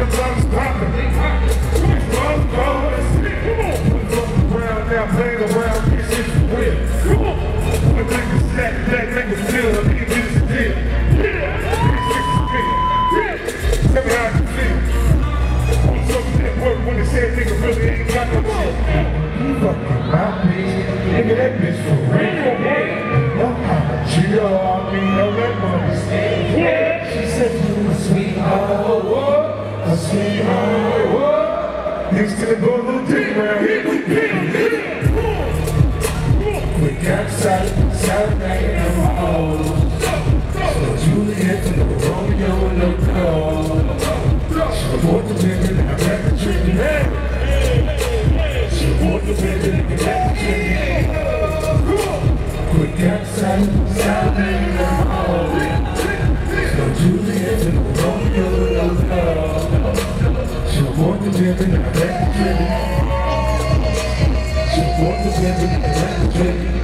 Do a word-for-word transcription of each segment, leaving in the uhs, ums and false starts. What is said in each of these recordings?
the bottles popping. Come on, put on the ground now, playing around, this is for real. Come on, put niggas stack, that niggas feel, a nigga get this deal. Yeah, this is the deal. Tell me how you feel. On something that work when they say nigga really ain't got no shit. You fucking my bitch, nigga, that bitch for real. No, I'm a Gio, I mean, no, that money stay. She said you a sweetheart, a sweetheart. Next to the go a little deep around here, we pin. Quick outside, Saturday and my old. So Juliette and the Romeo and the girl. She bought the women and I got the chicken. She bought the women and I got the chicken. Quick outside, Saturday and my old. So Juliette and the Romeo and the girl. She bought the women and I got the chicken. She bought the women and I got the chicken.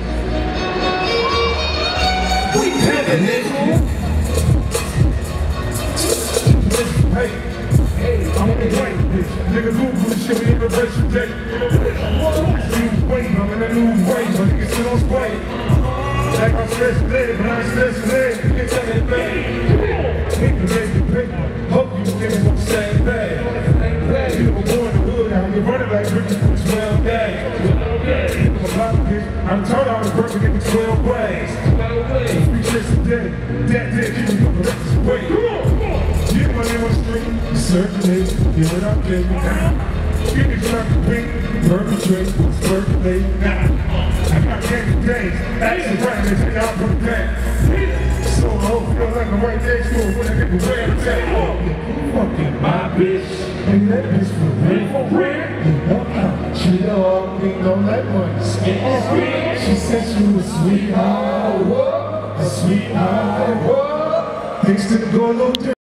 We pimpin' it. Hey, hey, I'm on the right, bitch. Nigga, Google this shit, we immigration day. New wave, I'm in a new wave, but niggas still on spray. Like I'm stressed today, but I'm stressed today. Niggas tell me, babe. Niggas make the paper. Hope you niggas on the same page. You were born in the hood, now you're running like Ricky for twelve days. I'm told I was working in twelve ways. Three shits a day, that day, keep me up the rest of the way. Come on, come on. Get my name on the street, circulate, give it up, give me now. Give me something pink, perpetrate, circulate now. I got candy days, action right, they take out from the back. So low, feel like a white day school when I get the way to take off. Fucking my bitch, and that bitch for real, for real. She don't me no like money. She said she was a sweetheart, a sweetheart. Things didn't go a little different.